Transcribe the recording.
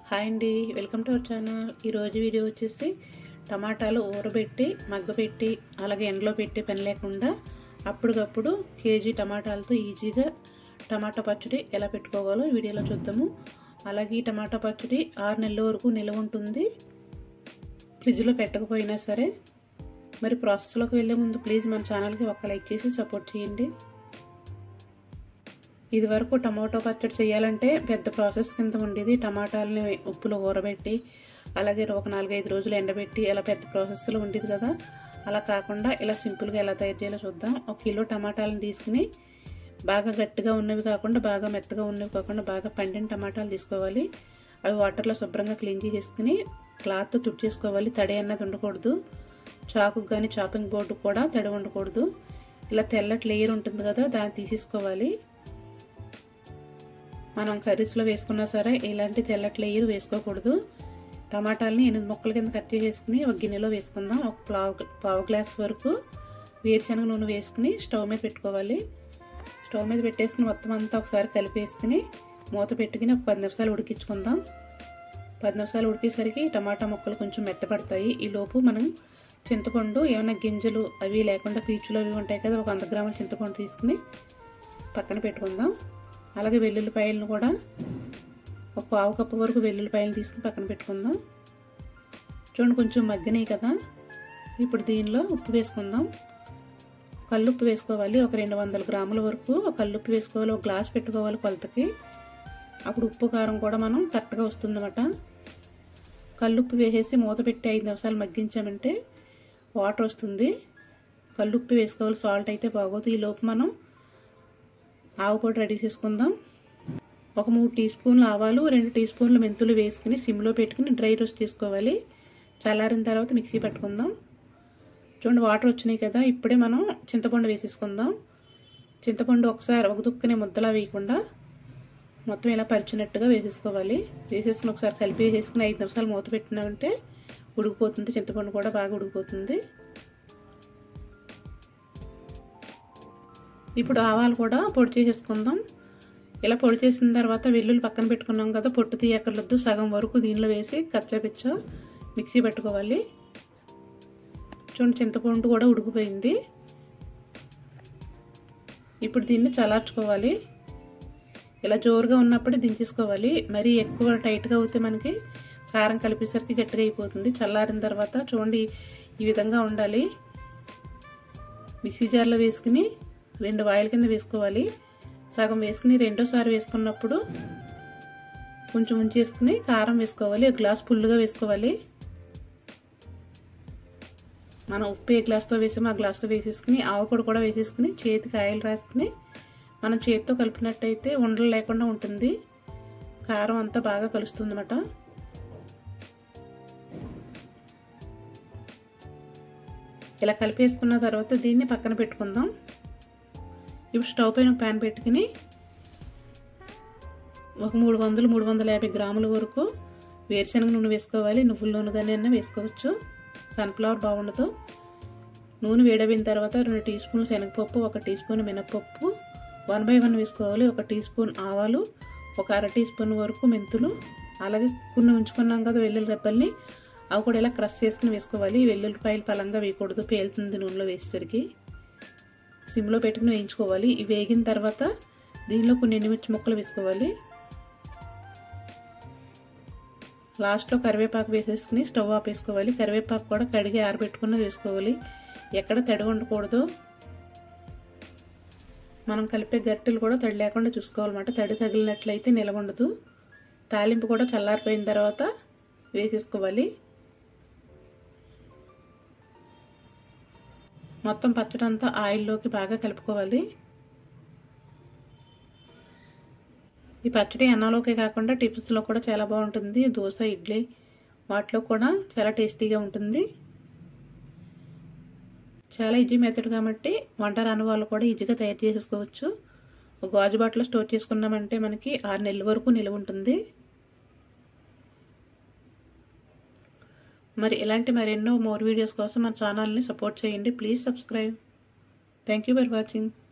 Hi అండి, welcome to our channel. ఈరోజు video వచ్చేసి టమాటాలు ఊరబెట్టి మగ్గబెట్టి అలాగే ఎండలో పెట్టి పని లేకుండా అప్పటికప్పుడు కేజీ టమాటాలతో ఈజీగా టమాటా పచ్చడి ఎలా పెట్టుకోవాలో వీడియోలో చూద్దాము. అలాగే ఈ టమాటా పచ్చడి 6 నెలల వరకు నిల్వ ఉంటుంది, ఫ్రిడ్జ్లో పెట్టకపోయినా సరే. మరి ప్రాసెస్లోకి వెళ్ళే ముందు ప్లీజ్ మన ఛానల్కి ఒక లైక్ చేసి సపోర్ట్ చేయండి. ఇది వరకు టమాటో పచ్చడి చేయాలంటే పెద్ద ప్రాసెస్ కింద ఉండేది. టమాటాలని ఉప్పులో ఊరబెట్టి అలాగే ఒక 4-5 రోజులు ఎండబెట్టి అలా పెద్ద ప్రాసెస్లో ఉండేది కదా. అలా కాకుండా ఇలా సింపుల్గా ఎలా తయారు చేయాలో చూద్దాం. 1 కిలో టమాటాలను తీసుకుని బాగా గట్టిగా ఉన్నవి కాకుండా బాగా మెత్తగా ఉన్నవి కాకుండా బాగా పండిన టమాటాలు తీసుకోవాలి. అవి వాటర్లో శుభ్రంగా క్లీన్ చేసేసుకుని క్లాత్తో తుడిచేసుకోవాలి. తడి అన్నది ఉండకూడదు. చాకుకు కానీ చాపింగ్ బోర్డు కూడా తడి ఉండకూడదు. ఇలా తెల్లటి లేయర్ ఉంటుంది కదా, దాన్ని తీసేసుకోవాలి. మనం కర్రీస్లో వేసుకున్నా సరే ఇలాంటి తెల్లటి లేయర్ వేసుకోకూడదు. టమాటాలని 8 ముక్కల కింద కట్ చేసుకుని ఒక గిన్నెలో వేసుకుందాం. ఒక పావు గ్లాస్ వరకు వేరుశనగ నూనె వేసుకుని స్టవ్ మీద పెట్టుకోవాలి. స్టవ్ మీద పెట్టేసుకుని మొత్తం అంతా ఒకసారి కలిపేసుకుని మూత పెట్టుకుని ఒక 10 నిమిషాలు ఉడికించుకుందాం. 10 నిమిషాలు ఉడికేసరికి టమాటా ముక్కలు కొంచెం మెత్తపడతాయి. ఈలోపు మనం చింతపండు ఏమైనా గింజలు అవి లేకుండా పీచులు అవి ఉంటాయి కదా, ఒక 100 గ్రాముల చింతపండు తీసుకుని పక్కన పెట్టుకుందాం. అలాగే వెల్లుల్లిపాయలను కూడా ఒక పావు కప్పు వరకు వెల్లుల్లిపాయలు తీసుకుని పక్కన పెట్టుకుందాం. చూడండి, కొంచెం మగ్గినాయి కదా. ఇప్పుడు దీనిలో ఉప్పు వేసుకుందాం. కల్లుప్పు వేసుకోవాలి. ఒక 200 గ్రాముల వరకు కల్లుప్పు వేసుకోవాలి. ఒక గ్లాస్ పెట్టుకోవాలి కొలతకి. అప్పుడు ఉప్పు కారం కూడా మనం కరెక్ట్గా వస్తుందన్నమాట. కల్లుప్పు వేసేసి మూత పెట్టి 5 నిమిషాలు మగ్గించామంటే వాటర్ వస్తుంది. కల్లుప్పు వేసుకోవాలి, సాల్ట్ అయితే బాగోదు. ఈ లోపు మనం ఆవు పొడి రెడీ చేసుకుందాం. ఒక 3 టీ స్పూన్లు ఆవాలు, 2 టీ స్పూన్లు మెంతులు వేసుకుని సిమ్లో పెట్టుకుని డ్రై రోస్ట్ చేసుకోవాలి. చల్లారిన తర్వాత మిక్సీ పట్టుకుందాం. చూడండి, వాటర్ వచ్చినాయి కదా. ఇప్పుడే మనం చింతపండు వేసేసుకుందాం. చింతపండు ఒకసారి ఒక దుక్కునే ముద్దలా వేయకుండా మొత్తం ఇలా పరిచినట్టుగా వేసేసుకోవాలి. వేసేసుకుని ఒకసారి కలిపి వేసేసుకుని 5 నిమిషాలు మూత పెట్టినామంటే ఉడికిపోతుంది. చింతపండు కూడా బాగా ఉడికిపోతుంది. ఇప్పుడు ఆవాలు కూడా పొడి చేసేసుకుందాం. ఇలా పొడి చేసిన తర్వాత వెల్లుల్లి పక్కన పెట్టుకున్నాం కదా, పొట్టు తీయక్కర్లొద్దు. సగం వరకు దీనిలో వేసి కచ్చాపిచ్చ మిక్సీ పెట్టుకోవాలి. చూడండి, చింతపండు కూడా ఉడికిపోయింది. ఇప్పుడు దీన్ని చల్లార్చుకోవాలి. ఇలా జోరుగా ఉన్నప్పుడే దించేసుకోవాలి. మరీ ఎక్కువ టైట్గా అవుతే మనకి కారం కలిపేసరికి గట్టిగా అయిపోతుంది. చల్లారిన తర్వాత చూడండి, ఈ విధంగా ఉండాలి. మిక్సీ జార్లో వేసుకుని 2 వాయిల కింద వేసుకోవాలి. సగం వేసుకుని రెండోసారి వేసుకున్నప్పుడు కొంచెం ఉంచేసుకుని కారం వేసుకోవాలి. ఒక గ్లాస్ ఫుల్గా వేసుకోవాలి. మనం ఉప్పు ఏ గ్లాస్తో వేసామో ఆ గ్లాస్తో వేసేసుకుని ఆవు పొడి కూడా వేసేసుకుని చేతికి ఆయిల్ రాసుకుని మనం చేతితో కలిపినట్టయితే ఉండలు లేకుండా ఉంటుంది. కారం అంతా బాగా కలుస్తుంది అన్నమాట. ఇలా కలిపేసుకున్న తర్వాత దీన్ని పక్కన పెట్టుకుందాం. ఇప్పుడు స్టవ్ పైన ఒక ప్యాన్ పెట్టుకుని ఒక 300-350 గ్రాముల వరకు వేరుశనగ నూనె వేసుకోవాలి. నువ్వుల నూనె కానీ అన్నా వేసుకోవచ్చు, సన్ఫ్లవర్ బాగుండదు. నూనె వేడవిన తర్వాత 2 టీ స్పూన్లు శనగపప్పు, 1 టీ స్పూన్ మినపప్పు 1/1 వేసుకోవాలి. 1 టీ స్పూన్ ఆవాలు, ఒక 1/2 టీ స్పూన్ వరకు మెంతులు, అలాగే కొన్ని ఉంచుకున్నాం కదా వెల్లుల్లి రెబ్బల్ని, అవి కూడా ఇలా క్రష్ చేసుకుని వేసుకోవాలి. వెల్లుల్లిపాయలు పలంగా వేయకూడదు, పేలుతుంది నూనెలో వేసేసరికి. సిమ్లో పెట్టుకుని వేయించుకోవాలి. ఇవి వేగిన తర్వాత దీనిలో కొన్ని ఎండుమిర్చి ముక్కలు వేసుకోవాలి. లాస్ట్లో కరివేపాకు వేసేసుకుని స్టవ్ ఆపేసుకోవాలి. కరివేపాకు కూడా కడిగి ఆరబెట్టుకున్నది వేసుకోవాలి. ఎక్కడ తడి ఉండకూడదు. మనం కలిపే గట్టెలు కూడా తడి లేకుండా చూసుకోవాలన్నమాట. తడి తగిలినట్లయితే నిలవ ఉండదు. తాలింపు కూడా చల్లారిపోయిన తర్వాత వేసేసుకోవాలి. మొత్తం పచ్చడి అంతా ఆయిల్లోకి బాగా కలుపుకోవాలి. ఈ పచ్చడి అన్నంలోకే కాకుండా టిఫిన్స్లో కూడా చాలా బాగుంటుంది. దోశ, ఇడ్లీ వాటిలో కూడా చాలా టేస్టీగా ఉంటుంది. చాలా ఈజీ మెథడ్ కాబట్టి వంట రాని వాళ్ళు కూడా ఈజీగా తయారు చేసేసుకోవచ్చు. ఒక గాజు బాటిల్లో స్టోర్ చేసుకున్నామంటే మనకి 6 నెలల వరకు నిల్వ ఉంటుంది. మరి ఇలాంటి మరెన్నో మోర్ వీడియోస్ కోసం మన ఛానల్ని సపోర్ట్ చేయండి. Please subscribe. Thank you for watching.